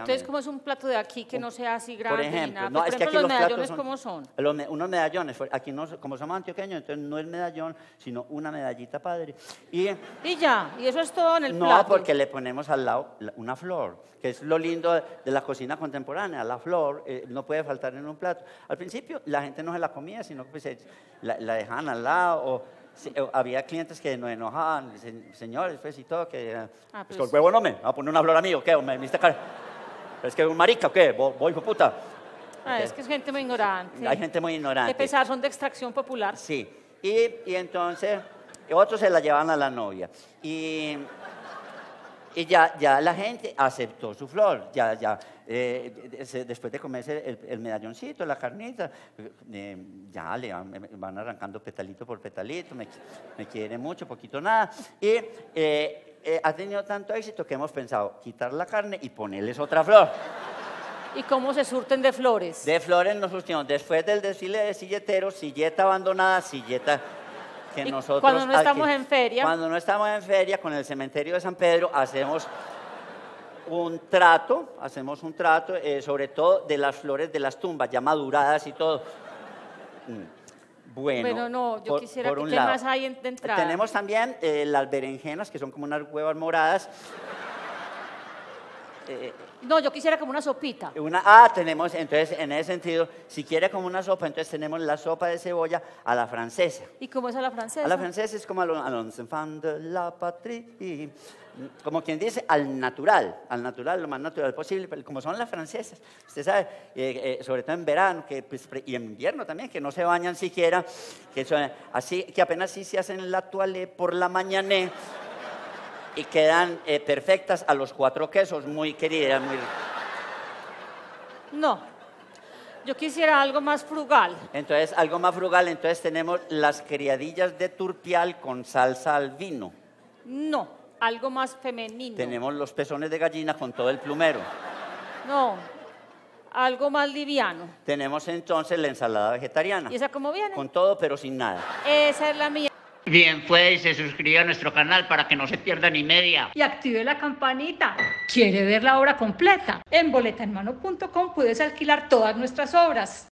Entonces, ¿cómo es un plato de aquí que no sea así grande? Por ejemplo, ni nada? no, Pues, es por que ejemplo, aquí los los platos medallones, ¿cómo son? unos medallones, aquí no, como somos antioqueños, entonces no es medallón, sino una medallita padre. Y ya, y eso es todo en el no, plato. porque le ponemos al lado una flor, que es lo lindo de la cocina contemporánea. La flor no puede faltar en un plato. Al principio la gente no se la comía, sino que pues, la dejaban al lado. O había clientes que nos enojaban, señores, pues y todo, que es que el huevo no me va a poner una flor a mí, ¿o qué? ¿O me viste cara? ¿Es que es un marica o qué? ¿Voy por puta? Es que es gente muy ignorante. Hay gente muy ignorante. De pesar, son de extracción popular. Sí, y entonces otros se la llevan a la novia. Y ya la gente aceptó su flor, después de comerse el medalloncito, la carnita, ya le van arrancando petalito por petalito, me quiere mucho, poquito nada, y ha tenido tanto éxito que hemos pensado quitar la carne y ponerles otra flor. ¿Y cómo se surten de flores? De flores nos surtimos, después del desfile de silleteros, silleta abandonada, silleta que nosotros... Cuando no estamos en feria. Cuando no estamos en feria, con el cementerio de San Pedro, hacemos un trato, sobre todo de las flores de las tumbas, ya maduradas y todo. Bueno, no, yo quisiera que... ¿Qué más hay de entrada? Tenemos también las berenjenas, que son como unas huevas moradas. No, yo quisiera como una sopita. Tenemos, entonces, en ese sentido, si quiere como una sopa, entonces tenemos la sopa de cebolla a la francesa. ¿Y cómo es a la francesa? A la francesa es como a los enfants de la patrie. Como quien dice, al natural, lo más natural posible, pero como son las francesas, usted sabe, sobre todo en verano pues, y en invierno también, que no se bañan siquiera, que son así, que apenas sí se hacen la toilette por la mañana y quedan perfectas a los 4 quesos, muy queridas, muy... No, yo quisiera algo más frugal. Entonces, algo más frugal, entonces tenemos las criadillas de turpial con salsa al vino. No, algo más femenino. Tenemos los pezones de gallina con todo el plumero. No, algo más liviano. Tenemos entonces la ensalada vegetariana. ¿Y esa cómo viene? Con todo, pero sin nada. Esa es la mía. Bien, pues se suscriba a nuestro canal para que no se pierda ni media. Y active la campanita. ¿Quiere ver la obra completa? En boletaenmano.com puedes alquilar todas nuestras obras.